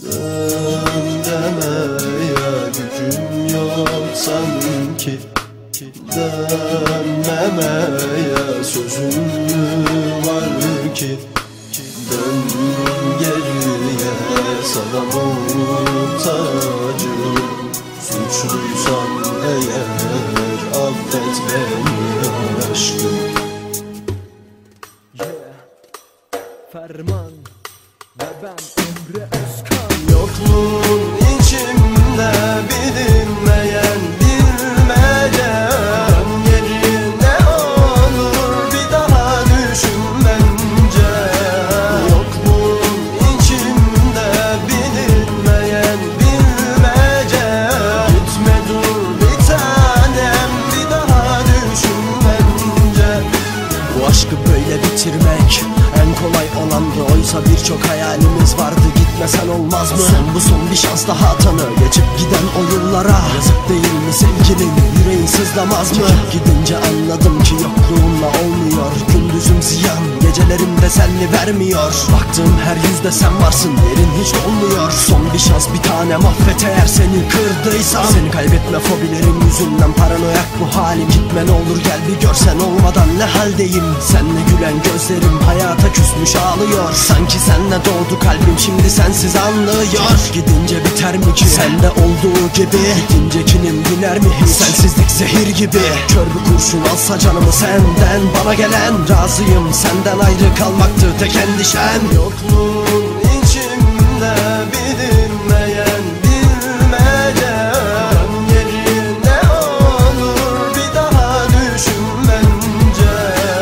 Dön demeye gücüm yok sanki, dönmemeye sözüm mü var ki? Dön geriye, sana muhtacım. Suçluysam eğer affet beni aşkım. Ferman ve ben Emre Özkan. Yokluğun içimde bilinmeyen bilmece. Dön yerine olur bir daha düşün bence. Yokluğun içimde bilinmeyen bilmece. Gitme dur bir tanem, bir daha düşün bence. Bu aşkı böyle bitirmek en kolay olandı, oysa birçok hayalimiz vardı. Gitmesen olmaz mı? Bu son bir şans daha tanı. Geçip giden o yıllara yazık değil mi sevgilin? Yüreğin sızlamaz mı? Gidince anladım ki yokluğunla olmuyor. Gündüzüm ziyan, gecelerim teselli vermiyor. Baktığım her yüzde sen varsın, yerin hiç olmuyor. Son bir şans bir tane, affet eğer seni kırdıysam. Seni kaybetme fobilerim yüzünden paranoyak bu halim. Gitme ne olur gel bir görsen olmadan ne haldeyim. Senle gülen gözlerim hayata küsmüş ağlıyor. Sanki senle doğdu kalbim, şimdi sensiz anlıyor. Gidince biter mi ki sende olduğu gibi? Gidince kinim diner mi hiç? Sensizlik zehir gibi. Kör bir kurşun alsa canımı senden bana gelen. Razıyım senden ayrı kalmaktı tek endişem. Yokluğun içimde bilinmeyen bilmece. Dön yerine olur bir daha düşün bence.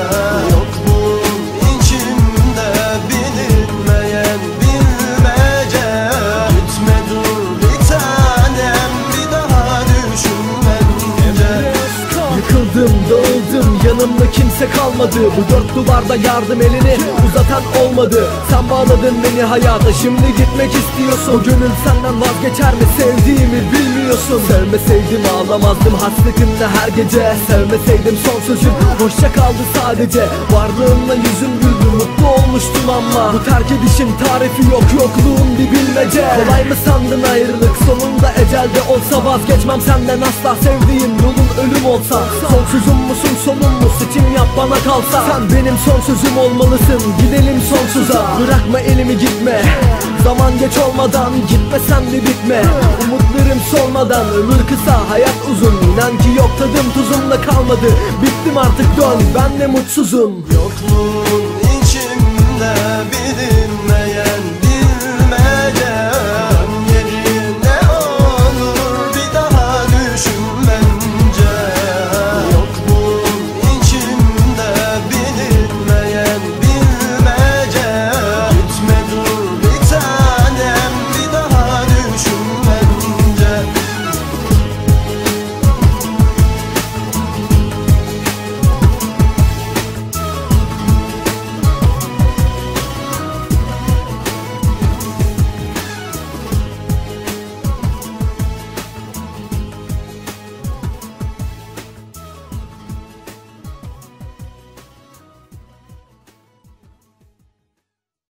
Yokluğun içimde bilinmeyen bilmece. Gitme dur bir tanem, bir daha düşün bence. Yıkıldım, dağıldım, yanımda kimse kalmadı. Bu dört duvarda yardım elini uzatan olmadı. Sen bağladın beni hayata, şimdi gitmek istiyorsun. O gönül senden vazgeçer mi, sevdiğimi bilmiyorsun. Sevmeseydim ağlamazdım hasretinde her gece. Sevmeseydim son sözüm hoşça kaldı sadece. Varlığınla yüzüm güldü, mutlu olmuştum ama bu terk edişin tarifi yok, yokluğun bir bilmece. Kolay mı sandın ayrılık, sonunda ecelde olsa vazgeçmem senden asla. Sevdiğim yolun ölüm olsa, son sözüm musun sonum mu, seçim yap bana kalsa. Sen benim son sözüm olmalısın, gidelim sonsuza. Bırakma elimi gitme, zaman geç olmadan, gitmesen de bitme. Umutlarım solmadan, ömür kısa hayat uzun. İnan ki yok tadım tuzumda kalmadı, bittim artık dön, ben de mutsuzum. Yokluğun